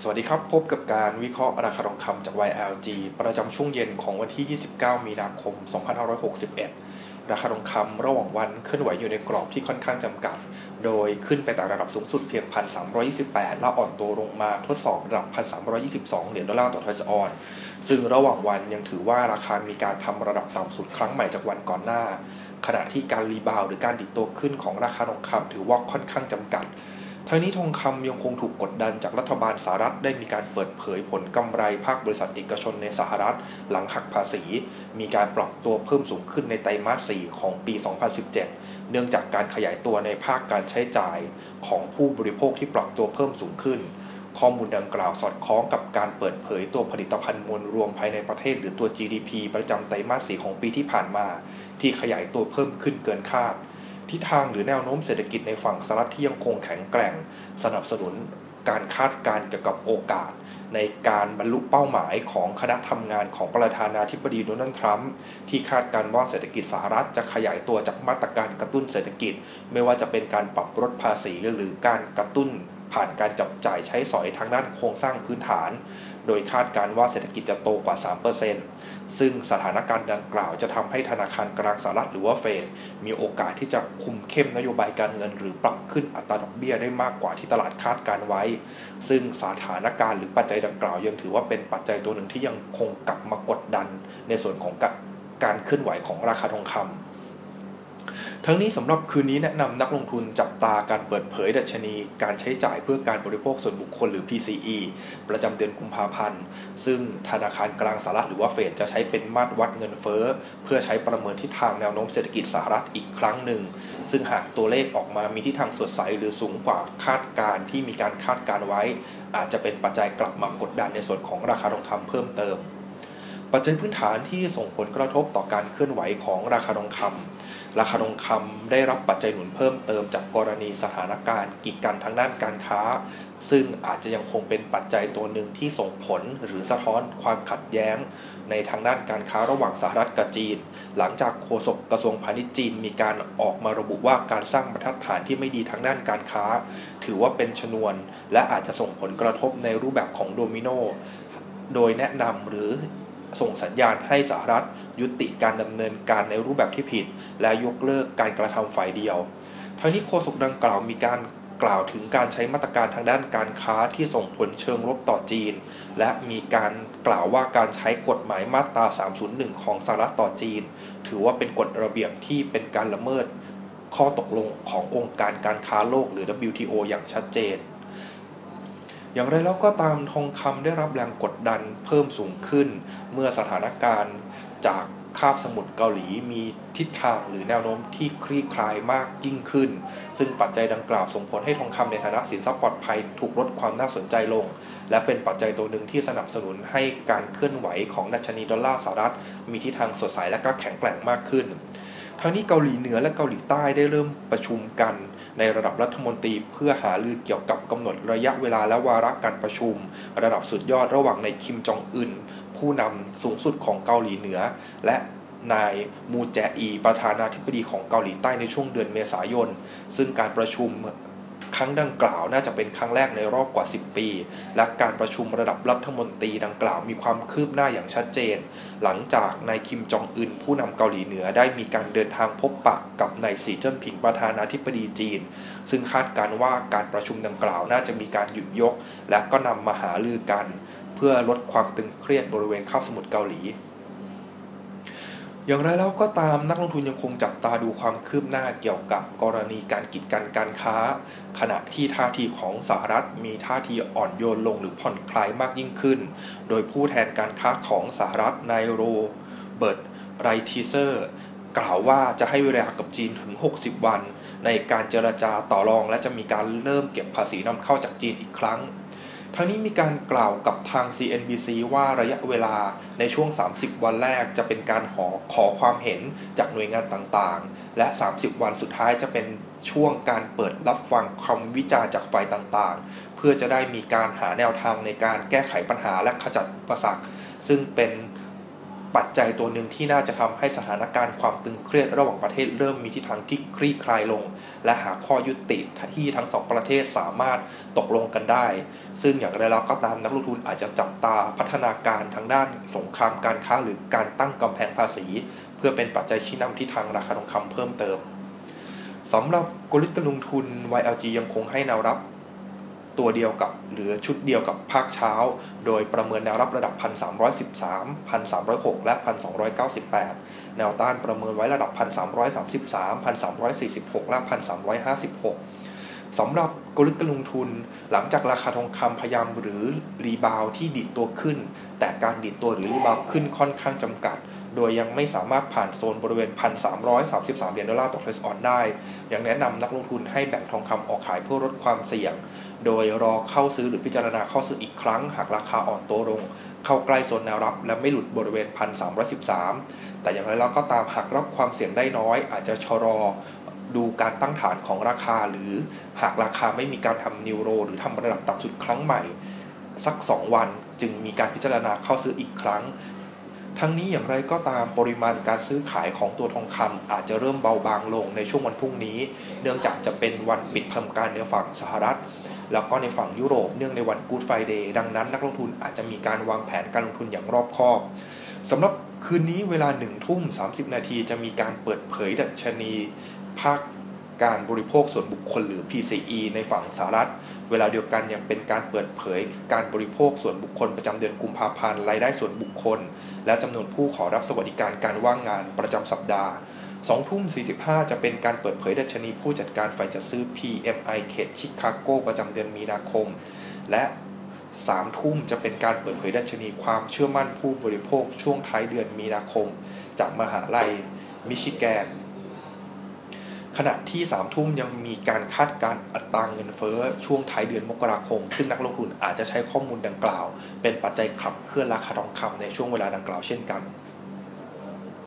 สวัสดีครับพบกับการวิเคราะห์ราคาทองคำจาก YLG ประจำช่วงเย็นของวันที่ 29 มีนาคม 2561 ราคาทองคำระหว่างวันเคลื่อนไหวอยู่ในกรอบที่ค่อนข้างจำกัดโดยขึ้นไปแต่ระดับสูงสุดเพียง 1,328 และอ่อนตัวลงมาทดสอบระดับ 1,322 เหรียญดอลลาร์ต่อทอยส์ออนซ์ซึ่งระหว่างวันยังถือว่าราคามีการทำระดับต่ำสุดครั้งใหม่จากวันก่อนหน้าขณะที่การรีบาวด์หรือการดิดตัวขึ้นของราคาทองคำถือว่าค่อนข้างจำกัดทั้งนี้ทองคำยังคงถูกกดดันจากรัฐบาลสหรัฐได้มีการเปิดเผยผลกำไรภาคบริษัทเอกชนในสหรัฐหลังหักภาษีมีการปรับตัวเพิ่มสูงขึ้นในไตรมาส 4 ของปี 2017 เนื่องจากการขยายตัวในภาคการใช้จ่ายของผู้บริโภคที่ปรับตัวเพิ่มสูงขึ้นข้อมูลดังกล่าวสอดคล้องกับการเปิดเผยตัวผลิตภัณฑ์มวลรวมภายในประเทศหรือตัว GDP ประจำไตรมาส 4 ของปีที่ผ่านมาที่ขยายตัวเพิ่มขึ้นเกินคาดทิศทางหรือแนวโน้มเศรษฐกิจในฝั่งสหรัฐที่ยังคงแข็งแกร่งสนับสนุนการคาดการณ์เกี่ยวกับโอกาสในการบรรลุเป้าหมายของคณะทำงานของประธานาธิบดีโดนัลด์ทรัมป์ที่คาดการณ์ว่าเศรษฐกิจสหรัฐจะขยายตัวจากมาตรการกระตุ้นเศรษฐกิจไม่ว่าจะเป็นการปรับลดภาษีหรือการกระตุ้นผ่านการจับจ่ายใช้สอยทางด้านโครงสร้างพื้นฐานโดยคาดการณ์ว่าเศรษฐกิจจะโตกว่า 3%ซึ่งสถานการณ์ดังกล่าวจะทำให้ธนาคารกลางสหรัฐหรือว่าเฟดมีโอกาสที่จะคุมเข้มนโยบายการเงินหรือปรับขึ้นอัตราดอกเบี้ยได้มากกว่าที่ตลาดคาดการไว้ซึ่งสถานการณ์หรือปัจจัยดังกล่าวยังถือว่าเป็นปัจจัยตัวหนึ่งที่ยังคงกลับมากดดันในส่วนของการเคลื่อนไหวของราคาทองคำทั้งนี้สำหรับคืนนี้แนะนำนักลงทุนจับตาการเปิดเผยดัชนีการใช้จ่ายเพื่อการบริโภคส่วนบุคคลหรือ PCE ประจำเดือนกุมภาพันธ์ซึ่งธนาคารกลางสหรัฐหรือว่าเฟดจะใช้เป็นมาตรวัดเงินเฟ้อเพื่อใช้ประเมินทิศทางแนวโน้มเศรษฐกิจสหรัฐอีกครั้งหนึ่งซึ่งหากตัวเลขออกมามีทิศทางสดใสหรือสูงกว่าคาดการณ์ที่มีการคาดการไว้อาจจะเป็นปัจจัยกลับมากดดันในส่วนของราคาทองคำเพิ่มเติมปัจจัยพื้นฐานที่ส่งผลกระทบต่อการเคลื่อนไหวของราคาทองคำราคาทองคำได้รับปัจจัยหนุนเพิ่มเติมจากกรณีสถานการณ์กีดกันทางด้านการค้าซึ่งอาจจะยังคงเป็นปัจจัยตัวหนึ่งที่ส่งผลหรือสะท้อนความขัดแย้งในทางด้านการค้าระหว่างสหรัฐกับจีนหลังจากโฆษกกระทรวงพาณิชย์จีนมีการออกมาระบุว่าการสร้างบรรทัดฐานที่ไม่ดีทางด้านการค้าถือว่าเป็นชนวนและอาจจะส่งผลกระทบในรูปแบบของโดมิโนโดยแนะนำหรือส่งสัญญาณให้สหรัฐยุติการดำเนินการในรูปแบบที่ผิดและยกเลิกการกระทำฝ่ายเดียวทั้งนี้โฆษกดังกล่าวมีการกล่าวถึงการใช้มาตรการทางด้านการค้าที่ส่งผลเชิงลบต่อจีนและมีการกล่าวว่าการใช้กฎหมายมาตรา 301 ของสหรัฐต่อจีนถือว่าเป็นกฎระเบียบที่เป็นการละเมิดข้อตกลงขององค์การการค้าโลกหรือ WTO อย่างชัดเจนอย่างไรแล้วก็ตามทองคำได้รับแรงกดดันเพิ่มสูงขึ้นเมื่อสถานการณ์จากคาบสมุทรเกาหลีมีทิศทางหรือแนวโน้มที่คลี่คลายมากยิ่งขึ้นซึ่งปัจจัยดังกล่าวส่งผลให้ทองคำในฐานะสินทรัพย์ปลอดภัยถูกลดความน่าสนใจลงและเป็นปัจจัยตัวหนึ่งที่สนับสนุนให้การเคลื่อนไหวของดัชนีดอลลาร์สหรัฐมีทิศทางสดใสและก็แข็งแกร่งมากขึ้นทั้งนี้เกาหลีเหนือและเกาหลีใต้ได้เริ่มประชุมกันในระดับรัฐมนตรีเพื่อหารือเกี่ยวกับกำหนดระยะเวลาและวาระการประชุมระดับสุดยอดระหว่างนายคิมจองอึนผู้นำสูงสุดของเกาหลีเหนือและนายมูแจอีประธานาธิบดีของเกาหลีใต้ในช่วงเดือนเมษายนซึ่งการประชุมครั้งดังกล่าวน่าจะเป็นครั้งแรกในรอบกว่า10ปีและการประชุมระดับรัฐมนตรีดังกล่าวมีความคืบหน้าอย่างชัดเจนหลังจากนายคิมจองอึนผู้นำเกาหลีเหนือได้มีการเดินทางพบปะกับนายสีจิ้นผิงประธานาธิบดีจีนซึ่งคาดการณ์ว่าการประชุมดังกล่าวน่าจะมีการหยุดยกและก็นำมาหารือกันเพื่อลดความตึงเครียดบริเวณคาบสมุทรเกาหลีอย่างไรแล้วก็ตามนักลงทุนยังคงจับตาดูความคืบหน้าเกี่ยวกับกรณีการกีดกันการค้าขณะที่ท่าทีของสหรัฐมีท่าทีอ่อนโยนลงหรือผ่อนคลายมากยิ่งขึ้นโดยผู้แทนการค้าของสหรัฐนายโรเบิร์ตไรทิเซอร์กล่าวว่าจะให้เวลากับจีนถึง60วันในการเจรจาต่อรองและจะมีการเริ่มเก็บภาษีนำเข้าจากจีนอีกครั้งทั้งนี้มีการกล่าวกับทาง CNBC ว่าระยะเวลาในช่วง30วันแรกจะเป็นการขอความเห็นจากหน่วยงานต่างๆและ30วันสุดท้ายจะเป็นช่วงการเปิดรับฟังคำวิจารณ์จากฝ่ายต่างๆเพื่อจะได้มีการหาแนวทางในการแก้ไขปัญหาและขจัดอุปสรรคซึ่งเป็นปัจจัยตัวหนึ่งที่น่าจะทำให้สถานการณ์ความตึงเครียดระหว่างประเทศเริ่มมีทิศทางที่คลี่คลายลงและหาข้อยุติที่ทั้งสองประเทศสามารถตกลงกันได้ซึ่งอย่างไรแล้วก็ตามนักลงทุนอาจจะจับตาพัฒนาการทางด้านสงครามการค้าหรือการตั้งกำแพงภาษีเพื่อเป็นปัจจัยชี้นำทิศทางราคาทองคำเพิ่มเติมสำหรับกลยุทธ์การลงทุน YLG ยังคงให้แนวรับตัวเดียวกับหรือชุดเดียวกับภาคเช้าโดยประเมินแนวรับระดับ 1,313 1,306 และ 1,298 แนวต้านประเมินไว้ระดับ 1,333 1,346 และ 1,356 สำหรับกลยุทธ์การลงทุนหลังจากราคาทองคำพยายามหรือรีบาวที่ดีดตัวขึ้นแต่การดีดตัวหรือรีบาวขึ้นค่อนข้างจำกัดโดยยังไม่สามารถผ่านโซนบริเวณ 1,333 เหรียญดอลลาร์ต่อทรัสออนได้ยังแนะนำนักลงทุนให้แบ่งทองคำออกขายเพื่อลดความเสี่ยงโดยรอเข้าซื้อหรือพิจารณาเข้าซื้ออีกครั้งหากราคาอ่อนตัวลงเข้าใกล้โซนแนวรับและไม่หลุดบริเวณ 1,313 แต่อย่างไรแล้วก็ตามหากรับความเสี่ยงได้น้อยอาจจะชะลอดูการตั้งฐานของราคาหรือหากราคาไม่มีการทำนิวโรหรือทำระดับต่ำสุดครั้งใหม่สัก2วันจึงมีการพิจารณาเข้าซื้ออีกครั้งทั้งนี้อย่างไรก็ตามปริมาณการซื้อขายของตัวทองคำอาจจะเริ่มเบาบางลงในช่วงวันพรุ่งนี้เนื่องจากจะเป็นวันปิดทำการในฝั่งสหรัฐแล้วก็ในฝั่งยุโรปเนื่องในวัน Good Friday ดังนั้นนักลงทุนอาจจะมีการวางแผนการลงทุนอย่างรอบคอบสำหรับคืนนี้เวลา 19:30 น.จะมีการเปิดเผยดัชนีภาคการบริโภคส่วนบุคคลหรือ PCE ในฝั่งสหรัฐเวลาเดียวกันยังเป็นการเปิดเผยการบริโภคส่วนบุคคลประจำเดือนกุมภาพันธ์รายได้ส่วนบุคคลและจำนวนผู้ขอรับสวัสดิการการว่างงานประจำสัปดาห์ 20:45 จะเป็นการเปิดเผยดัชนีผู้จัดการฝ่ายจัดซื้อ PMI เขตชิคาโกประจำเดือนมีนาคมและ3 ทุ่มจะเป็นการเปิดเผยดัชนีความเชื่อมั่นผู้บริโภคช่วงท้ายเดือนมีนาคมจากมหาลัยมิชิแกนขณะที่3 ทุ่มยังมีการคาดการณ์อัตราเงินเฟ้อช่วงท้ายเดือนมกราคมซึ่งนักลงทุนอาจจะใช้ข้อมูลดังกล่าวเป็นปัจจัยขับเคลื่อนราคาทองคำในช่วงเวลาดังกล่าวเช่นกัน